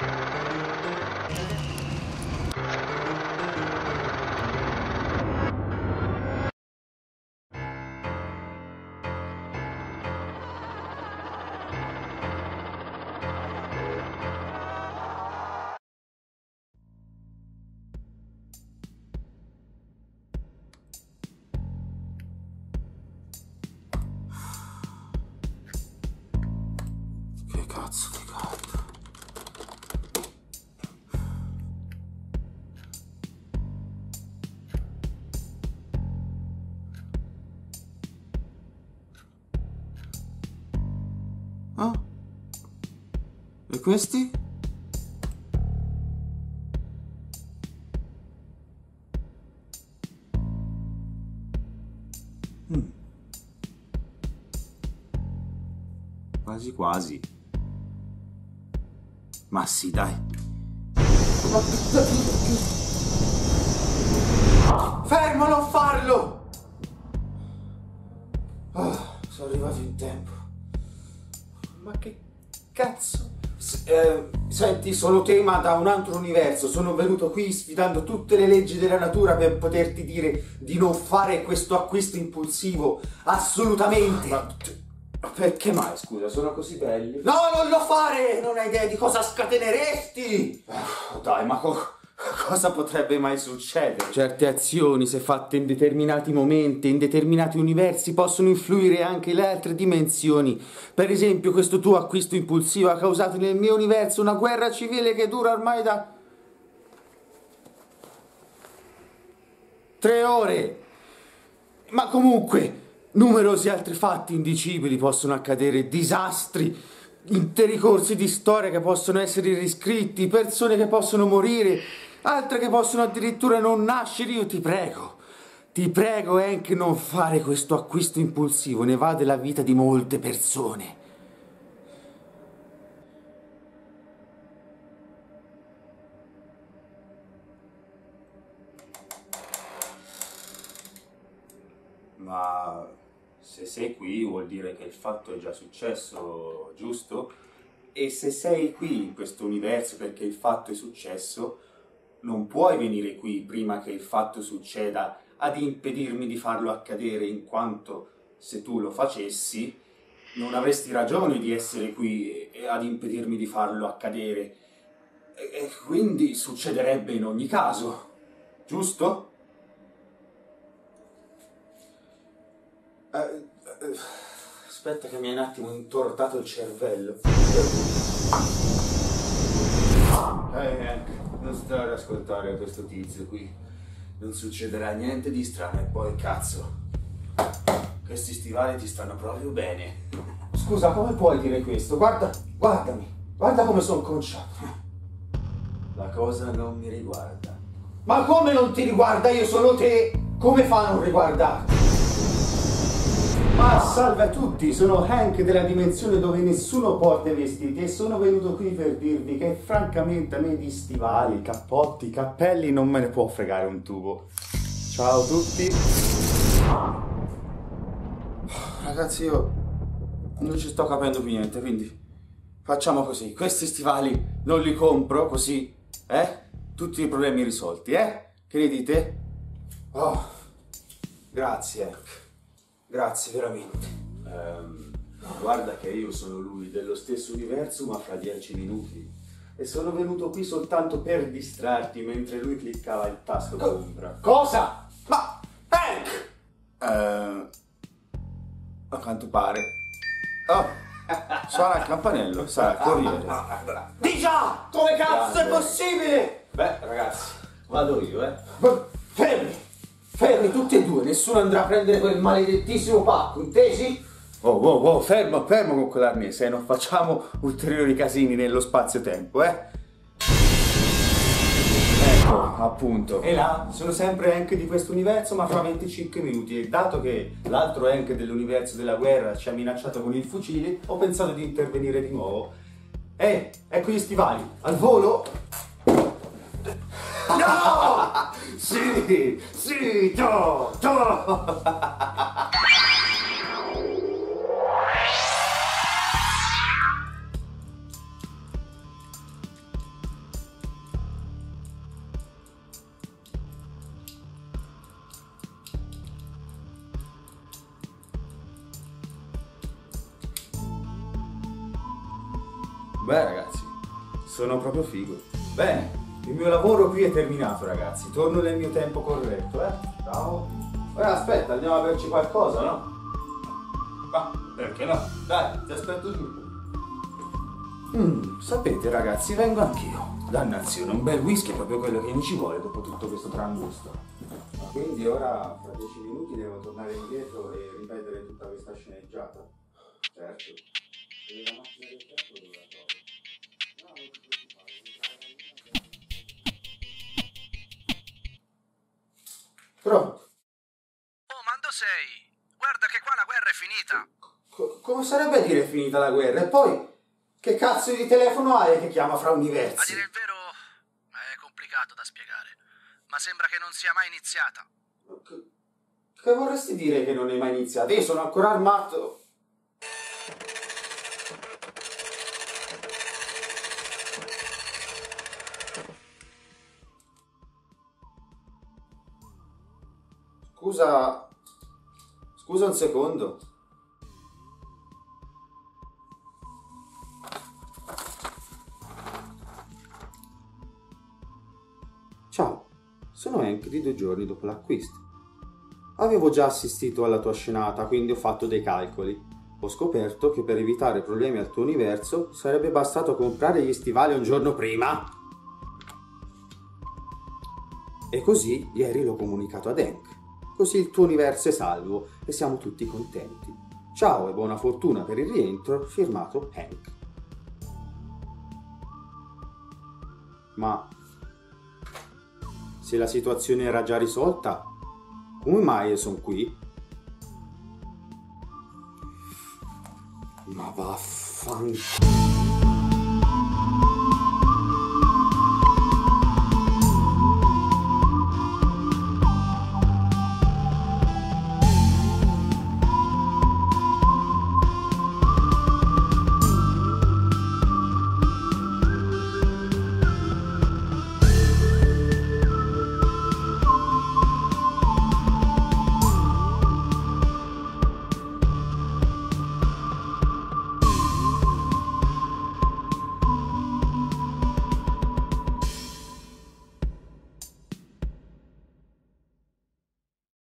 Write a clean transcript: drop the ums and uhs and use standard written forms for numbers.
Che cazzo di caldo. Ah? E questi? Quasi quasi. Ma sì, dai. Fermo, non farlo! Sono arrivato in tempo. Ma che cazzo? Senti, sono Tema da un altro universo. Sono venuto qui sfidando tutte le leggi della natura per poterti dire di non fare questo acquisto impulsivo. Assolutamente. Ma perché mai, scusa? Sono così belli? No, non lo fare! Non hai idea di cosa scateneresti! Dai, ma cosa potrebbe mai succedere? Certe azioni, se fatte in determinati momenti, in determinati universi, possono influire anche le altre dimensioni. Per esempio, questo tuo acquisto impulsivo ha causato nel mio universo una guerra civile che dura ormai da 3 ore. Ma comunque, numerosi altri fatti indicibili possono accadere, disastri, interi corsi di storia che possono essere riscritti, persone che possono morire, altre che possono addirittura non nascere. Io ti prego Hank, non fare questo acquisto impulsivo, ne va della vita di molte persone. Ma se sei qui vuol dire che il fatto è già successo, giusto? E se sei qui in questo universo perché il fatto è successo, non puoi venire qui prima che il fatto succeda ad impedirmi di farlo accadere, in quanto se tu lo facessi non avresti ragione di essere qui ad impedirmi di farlo accadere. E quindi succederebbe in ogni caso, giusto? Aspetta che mi hai un attimo intortato il cervello. Non stare ad ascoltare questo tizio qui. Non succederà niente di strano e poi cazzo. Questi stivali ti stanno proprio bene. Scusa, come puoi dire questo? Guardami. Guarda come sono conciato. La cosa non mi riguarda. Ma come non ti riguarda? Io sono te. Come fa a non riguardarti? Ma salve a tutti, sono Hank della dimensione dove nessuno porta i vestiti e sono venuto qui per dirvi che francamente a me di stivali, cappotti, cappelli non me ne può fregare un tubo. Ciao a tutti. Ragazzi, io non ci sto capendo più niente, quindi facciamo così. Questi stivali non li compro, così, tutti i problemi risolti, Che ne dite? Oh, grazie Hank. Grazie, veramente. Guarda che io sono lui, dello stesso universo, ma fra 10 minuti. E sono venuto qui soltanto per distrarti mentre lui cliccava il tasto d'ombra. Cosa? Ma, Hank! A quanto pare. Oh, suona il campanello, sarà il corriere. Di già! Come cazzo è possibile? Beh, ragazzi, vado io, Fermi tutti e due, nessuno andrà a prendere quel maledettissimo pacco, intesi? Oh, fermo con quell'arnese, non facciamo ulteriori casini nello spazio-tempo, Ecco, appunto. E là, sono sempre Hank di questo universo, ma fra 25 minuti. E dato che l'altro Hank dell'universo della guerra ci ha minacciato con il fucile, ho pensato di intervenire di nuovo. Ecco gli stivali, al volo! No! Sì, to! Beh ragazzi, sono proprio figo. Bene, il mio lavoro qui è terminato ragazzi, torno nel mio tempo corretto, Ciao. Ora aspetta, andiamo a berci qualcosa, no? Ma perché no? Dai, ti aspetto giù. Sapete ragazzi, vengo anch'io. Dannazione, un bel whisky è proprio quello che mi ci vuole dopo tutto questo trambusto. Ma quindi ora, fra 10 minuti, devo tornare indietro e ripetere tutta questa sceneggiata? Certo. E la macchina del tempo dove la trovo? No, non ci preoccupare, Pronto? Oh, Mando sei! Guarda che qua la guerra è finita! Come sarebbe a dire finita la guerra? E poi, che cazzo di telefono hai che chiama fra A universi? dire il vero, è complicato da spiegare, ma sembra che non sia mai iniziata. Che vorresti dire che non è mai iniziata? Io sono ancora armato. Scusa un secondo. Ciao, sono Hank di 2 giorni dopo l'acquisto. Avevo già assistito alla tua scenata, quindi ho fatto dei calcoli. Ho scoperto che per evitare problemi al tuo universo sarebbe bastato comprare gli stivali un giorno prima. E così ieri l'ho comunicato ad Hank. Così il tuo universo è salvo e siamo tutti contenti. Ciao e buona fortuna per il rientro, firmato Hank. Ma se la situazione era già risolta, come mai io sono qui? Ma vaffanculo.